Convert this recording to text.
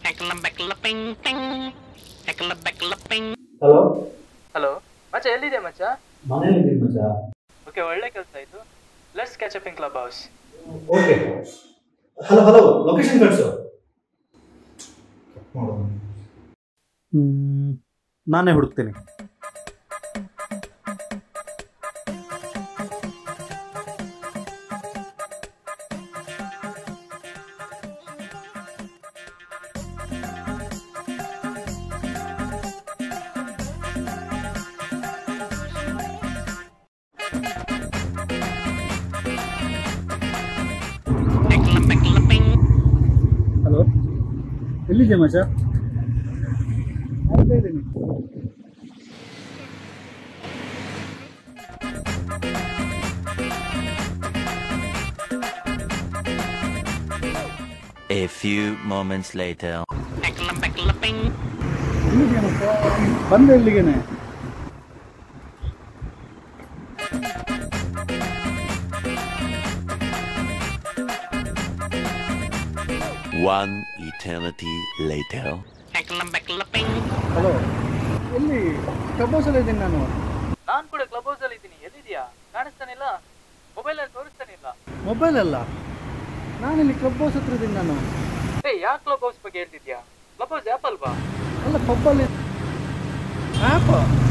Hello hello ಮಚ್ಚ, ಎಲ್ಲಿದೆ ಮಚ್ಚ? ಮನೇಲಿದ್ದೀನಿ ಮಚ್ಚ. ಓಕೆ, ಒಳ್ಳೆ ಕೆಲಸ ಆಯಿತು. Let's catch up in clubhouse. Okay. Hello hello, location ಕಳಿಸು. ನಾನೇ ಹುಡುಕ್ತೀನಿ. ಹಲೋ, ಎಲ್ಲಿದೆ ಮಚ್ಚ? A few moments later. ಬಂದೆ ಇಲ್ಲಿಗೇನೆ. One eternity later. ಹಲೋ, ಎಲ್ಲಿ? ಕ್ಲಬ್ ಹೌಸಲ್ಲಿ ಇದ್ದೀನಿ ನಾನು. ನಾನು ಕೂಡ ಕ್ಲಬ್ ಹೌಸಲ್ಲಿ ಇದ್ದೀನಿ. ಎಲ್ಲಿದೆಯಾ? ಕಾಣಿಸ್ತಾನಿಲ್ಲ, ಮೊಬೈಲಲ್ಲಿ ತೋರಿಸ್ತಾನಿಲ್ಲ. ಮೊಬೈಲ್ ಅಲ್ಲ, ನಾನಿಲ್ಲಿ ಕ್ಲಬ್ ಹೌಸ್ ಹತ್ರ ಇದ್ದೀನಿ ನಾನು. ಯಾವ ಕ್ಲಬ್ ಹೌಸ್ ಬಗ್ಗೆ ಹೇಳ್ತಿದ್ಯಾ? ಕ್ಲಬ್ ಹೌಸ್ ಆ್ಯಪ್ ಅಲ್ವಾ? ಅಲ್ಲ, ಪಬ್ಬಲ್ಲಿ ಆ್ಯಪ್.